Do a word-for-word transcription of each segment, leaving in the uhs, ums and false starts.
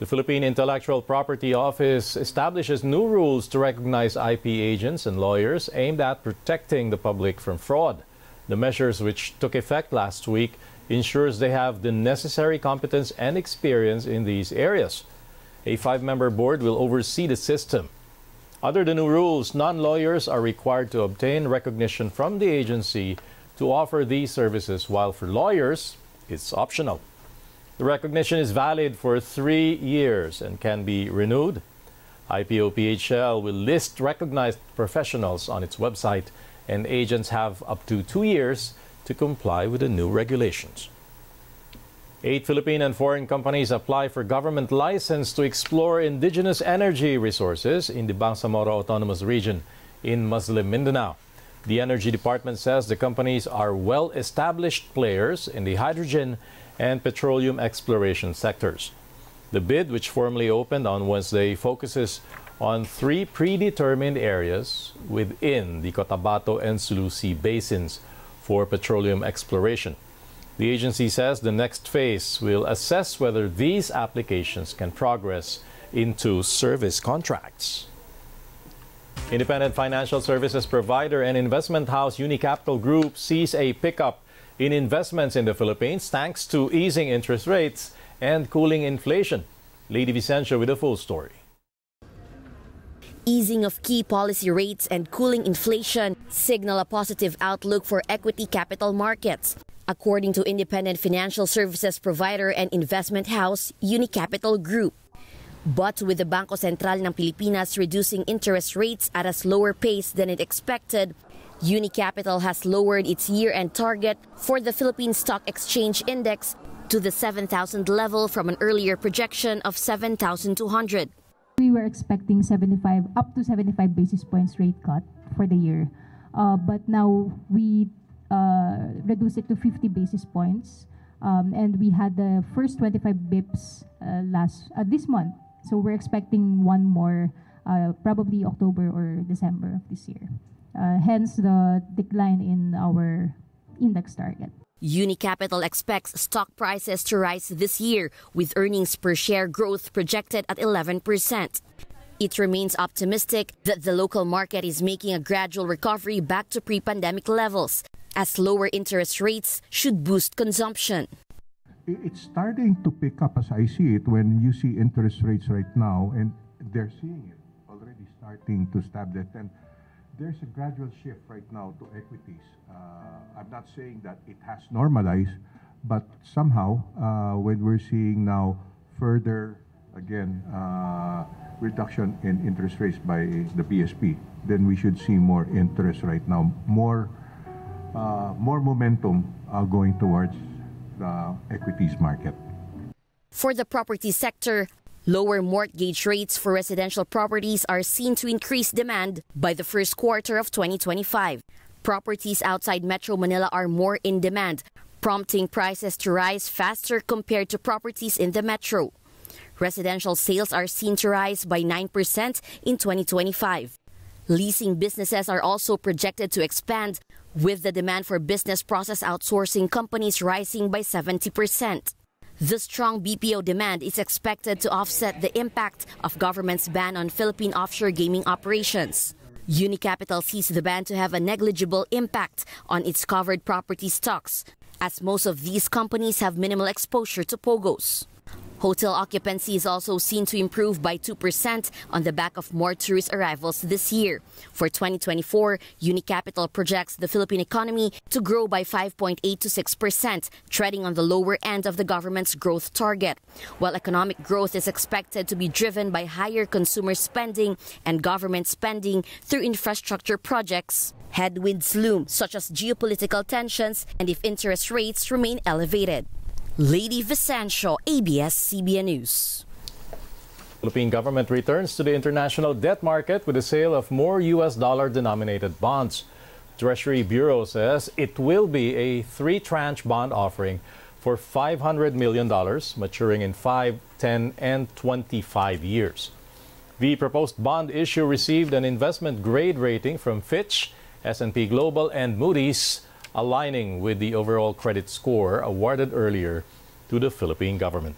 The Philippine Intellectual Property Office establishes new rules to recognize I P agents and lawyers aimed at protecting the public from fraud. The measures, which took effect last week, ensures they have the necessary competence and experience in these areas. A five-member board will oversee the system. Under the new rules, non-lawyers are required to obtain recognition from the agency to offer these services, while for lawyers, it's optional. The recognition is valid for three years and can be renewed. I P O P H L will list recognized professionals on its website, and agents have up to two years to comply with the new regulations. Eight Philippine and foreign companies apply for government license to explore indigenous energy resources in the Bangsamoro Autonomous Region in Muslim Mindanao. The Energy Department says the companies are well-established players in the hydrogen and petroleum exploration sectors. The bid, which formally opened on Wednesday, focuses on three predetermined areas within the Cotabato and Sulu Sea basins for petroleum exploration. The agency says the next phase will assess whether these applications can progress into service contracts. Independent financial services provider and investment house Unicapital Group sees a pickup in investments in the Philippines thanks to easing interest rates and cooling inflation. Lady Vicencio with a full story. Easing of key policy rates and cooling inflation signal a positive outlook for equity capital markets, according to independent financial services provider and investment house Unicapital Group. But with the Bangko Sentral ng Pilipinas reducing interest rates at a slower pace than it expected, Unicapital has lowered its year-end target for the Philippine Stock Exchange Index to the seven thousand level from an earlier projection of seven thousand two hundred. We were expecting seventy-five up to seventy-five basis points rate cut for the year, uh, but now we uh, reduced it to fifty basis points, um, and we had the first twenty-five bips uh, last uh, this month. So we're expecting one more, uh, probably October or December of this year. Uh, hence the decline in our index target. Unicapital expects stock prices to rise this year, with earnings per share growth projected at eleven percent. It remains optimistic that the local market is making a gradual recovery back to pre-pandemic levels, as lower interest rates should boost consumption. It's starting to pick up as I see it when you see interest rates right now, and they're seeing it already starting to stabilize. And there's a gradual shift right now to equities. Uh, I'm not saying that it has normalized, but somehow uh, when we're seeing now further, again, uh, reduction in interest rates by the P S P, then we should see more interest right now, more, uh, more momentum uh, going towards the equities market. For the property sector, lower mortgage rates for residential properties are seen to increase demand by the first quarter of twenty twenty-five. Properties outside Metro Manila are more in demand, prompting prices to rise faster compared to properties in the metro. Residential sales are seen to rise by nine percent in twenty twenty-five. Leasing businesses are also projected to expand, with the demand for business process outsourcing companies rising by seventy percent. The strong B P O demand is expected to offset the impact of government's ban on Philippine offshore gaming operations. Unicapital sees the ban to have a negligible impact on its covered property stocks, as most of these companies have minimal exposure to POGOs. Hotel occupancy is also seen to improve by two percent on the back of more tourist arrivals this year. For twenty twenty-four, Unicapital projects the Philippine economy to grow by five point eight to six percent, treading on the lower end of the government's growth target. While economic growth is expected to be driven by higher consumer spending and government spending through infrastructure projects, headwinds loom, such as geopolitical tensions and if interest rates remain elevated. Lady Vicencio, A B S C B N News. Philippine government returns to the international debt market with the sale of more U S dollar-denominated bonds. Treasury Bureau says it will be a three-tranche bond offering for five hundred million dollars, maturing in five, ten, and twenty-five years. The proposed bond issue received an investment grade rating from Fitch, S and P Global, and Moody's, aligning with the overall credit score awarded earlier to the Philippine government.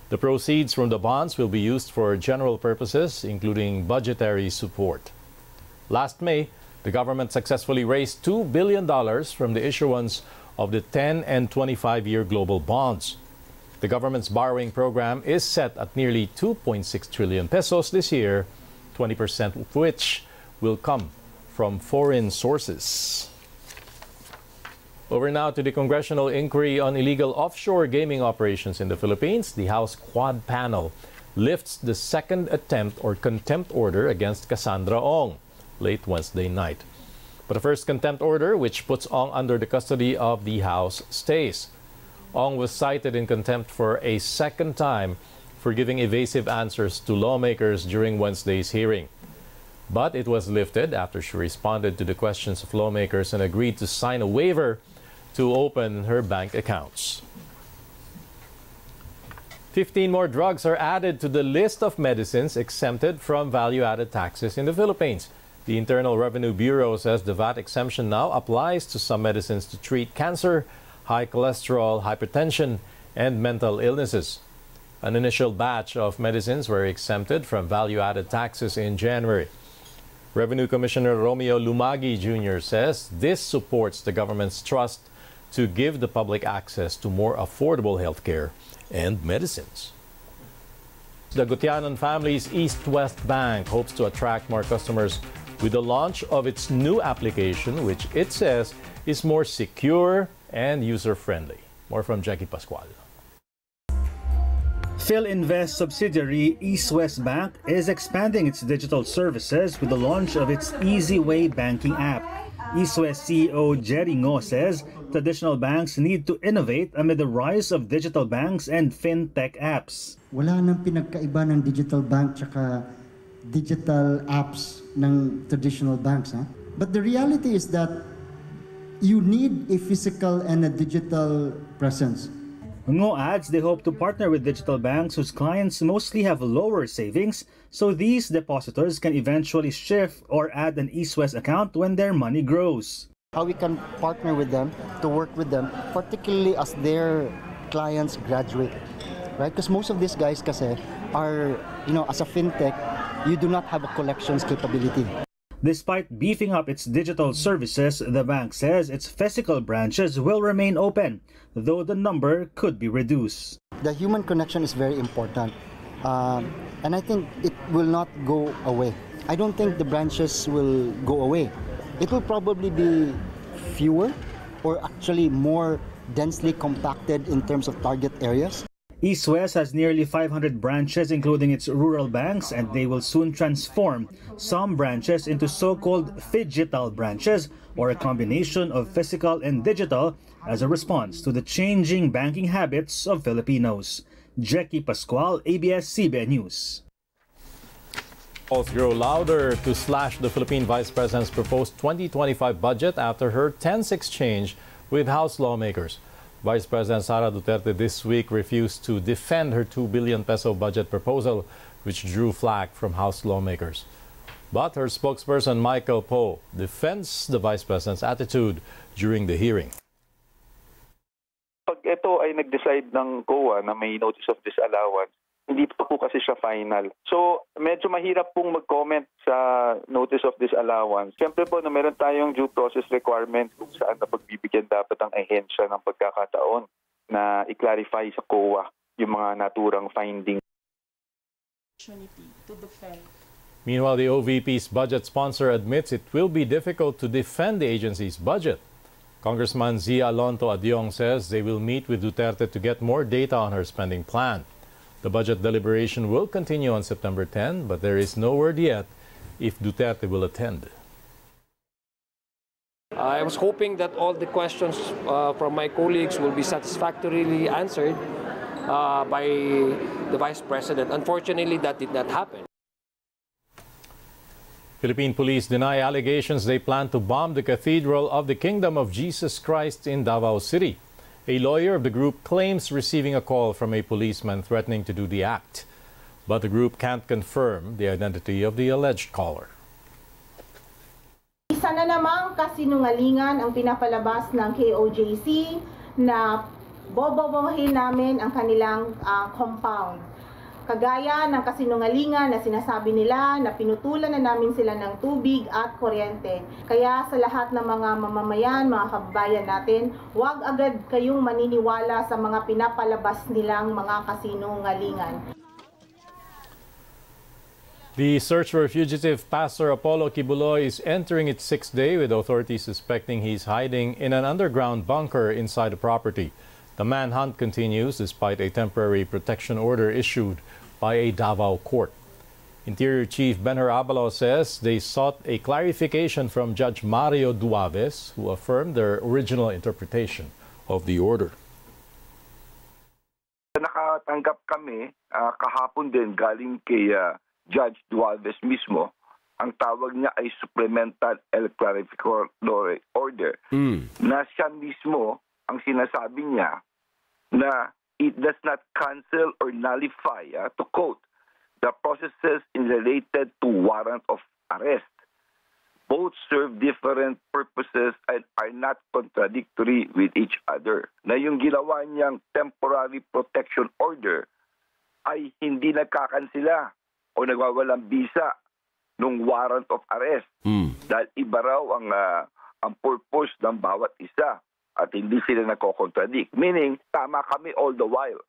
The proceeds from the bonds will be used for general purposes, including budgetary support. Last May, the government successfully raised two billion dollars from the issuance of the ten and twenty-five year global bonds. The government's borrowing program is set at nearly two point six trillion pesos this year, twenty percent of which will come from foreign sources. Over now to the congressional inquiry on illegal offshore gaming operations in the Philippines. The House Quad Panel lifts the second attempt or contempt order against Cassandra Ong late Wednesday night. But the first contempt order, which puts Ong under the custody of the House, stays. Ong was cited in contempt for a second time for giving evasive answers to lawmakers during Wednesday's hearing. But it was lifted after she responded to the questions of lawmakers and agreed to sign a waiver to open her bank accounts. fifteen more drugs are added to the list of medicines exempted from value-added taxes in the Philippines. The Internal Revenue Bureau says the V A T exemption now applies to some medicines to treat cancer, high cholesterol, hypertension, and mental illnesses. An initial batch of medicines were exempted from value-added taxes in January. Revenue Commissioner Romeo Lumagi Junior says this supports the government's trust to give the public access to more affordable health care and medicines. The Gutianon family's East West Bank hopes to attract more customers with the launch of its new application, which it says is more secure and user-friendly. More from Jackie Pascual. PhilInvest subsidiary East West Bank is expanding its digital services with the launch of its EasyWay banking app. East West C E O Jerry Ngo says traditional banks need to innovate amid the rise of digital banks and fintech apps. Wala nang pinagkaiba ng digital bank tsaka digital apps ng traditional banks. Ha? But the reality is that you need a physical and a digital presence. Ngo adds they hope to partner with digital banks whose clients mostly have lower savings, so these depositors can eventually shift or add an East West account when their money grows. How we can partner with them, to work with them, particularly as their clients graduate, right? Because most of these guys kasi are, you know, as a fintech, you do not have a collections capability. Despite beefing up its digital services, the bank says its physical branches will remain open, though the number could be reduced. The human connection is very important, uh, and I think it will not go away. I don't think the branches will go away. It will probably be fewer or actually more densely compacted in terms of target areas. East West has nearly five hundred branches, including its rural banks, and they will soon transform some branches into so-called phygital branches, or a combination of physical and digital, as a response to the changing banking habits of Filipinos. Jackie Pascual, A B S C B N News. Calls grow louder to slash the Philippine Vice President's proposed twenty twenty-five budget after her tense exchange with House lawmakers. Vice President Sara Duterte this week refused to defend her two billion peso budget proposal, which drew flack from House lawmakers. But her spokesperson Michael Poe defends the Vice President's attitude during the hearing. Pag ito ay nag-decide ng C O A na may notice of disallowance, hindi pa po kasi siya final. So, medyo mahirap pong mag-comment sa notice of disallowance. Siyempre po na meron tayong due process requirement kung saan na pagbibigyan dapat ang ahensya ng pagkakataon na i-clarify sa C O A yung mga naturang findings. Meanwhile, the O V P's budget sponsor admits it will be difficult to defend the agency's budget. Congressman Zia Alonto Adyong says they will meet with Duterte to get more data on her spending plan. The budget deliberation will continue on September tenth, but there is no word yet if Duterte will attend. I was hoping that all the questions uh, from my colleagues will be satisfactorily answered uh, by the Vice President. Unfortunately, that did not happen. Philippine police deny allegations they plan to bomb the Cathedral of the Kingdom of Jesus Christ in Davao City. A lawyer of the group claims receiving a call from a policeman threatening to do the act, but the group can't confirm the identity of the alleged caller. Isa na namang kasinungalingan ang pinapalabas ng K O J C na bobobohin namin ang kanilang uh, compound. Kagaya ng kasinungalingan na sinasabi nila na pinutulan na namin sila ng tubig at kuryente. Kaya sa lahat ng mga mamamayan, mga kababayan natin, huwag agad kayong maniniwala sa mga pinapalabas nilang mga kasinungalingan. The search for fugitive Pastor Apollo Kibuloy is entering its sixth day, with authorities suspecting he's hiding in an underground bunker inside the property. The manhunt continues despite a temporary protection order issued by a Davao court. Interior Chief Benhur Abalos says they sought a clarification from Judge Mario Duaves, who affirmed their original interpretation of the order. Nakatanggap kami uh, kahapon din galing kay uh, Judge Duaves mismo. Ang tawag niya ay Supplemental El Clarificatory Order. Mm. Na siya mismo ang sinasabi niya na it does not cancel or nullify, uh, to quote, the processes in related to warrant of arrest. Both serve different purposes and are not contradictory with each other. Na yung ginawa niyang temporary protection order ay hindi nagkakansila o nagwawalang bisa ng warrant of arrest. Mm. Dahil iba raw ang, uh, ang purpose ng bawat isa. At hindi sila nako-contradict. Meaning, tama kami all the while.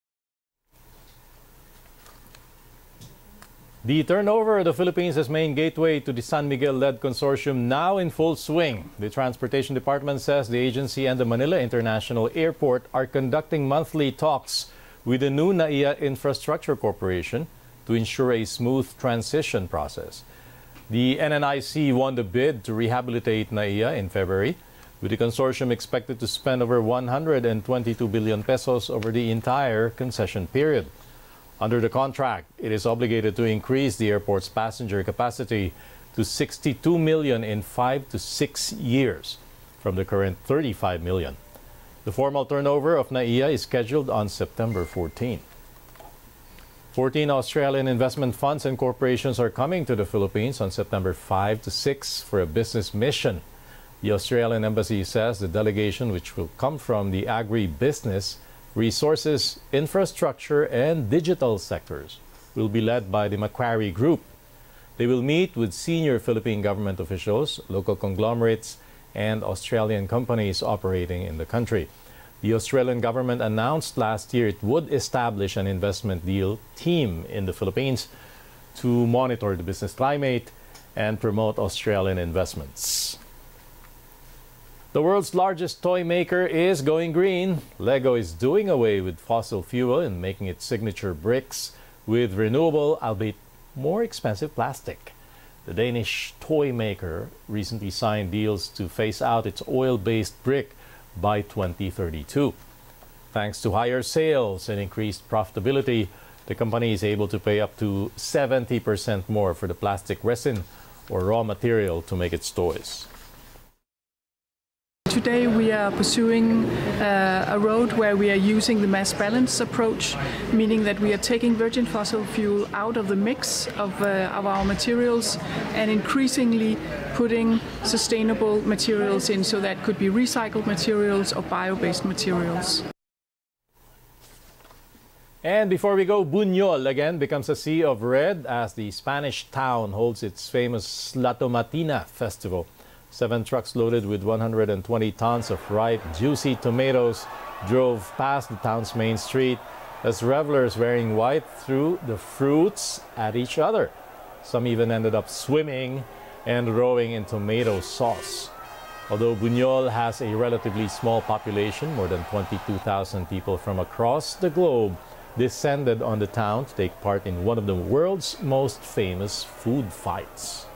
The turnover of the Philippines as main gateway to the San Miguel-led consortium now in full swing. The Transportation Department says the agency and the Manila International Airport are conducting monthly talks with the new NAIA Infrastructure Corporation to ensure a smooth transition process. The N N I C won the bid to rehabilitate NAIA in February, with the consortium expected to spend over one hundred twenty-two billion pesos over the entire concession period. Under the contract, it is obligated to increase the airport's passenger capacity to sixty-two million in five to six years from the current thirty-five million. The formal turnover of NAIA is scheduled on September fourteenth. fourteen Australian investment funds and corporations are coming to the Philippines on September fifth to sixth for a business mission. The Australian Embassy says the delegation, which will come from the agri-business, resources, infrastructure, and digital sectors, will be led by the Macquarie Group. They will meet with senior Philippine government officials, local conglomerates, and Australian companies operating in the country. The Australian government announced last year it would establish an investment deal team in the Philippines to monitor the business climate and promote Australian investments. The world's largest toy maker is going green. Lego is doing away with fossil fuel and making its signature bricks with renewable, albeit more expensive, plastic. The Danish toy maker recently signed deals to phase out its oil-based brick by twenty thirty-two. Thanks to higher sales and increased profitability, the company is able to pay up to seventy percent more for the plastic resin or raw material to make its toys. Today we are pursuing uh, a road where we are using the mass balance approach, meaning that we are taking virgin fossil fuel out of the mix of, uh, of our materials and increasingly putting sustainable materials in, so that could be recycled materials or bio-based materials. And before we go, Buñol again becomes a sea of red as the Spanish town holds its famous La Tomatina festival. Seven trucks loaded with one hundred twenty tons of ripe, juicy tomatoes drove past the town's main street as revelers wearing white threw the fruits at each other. Some even ended up swimming and rowing in tomato sauce. Although Buñol has a relatively small population, more than twenty-two thousand people from across the globe descended on the town to take part in one of the world's most famous food fights.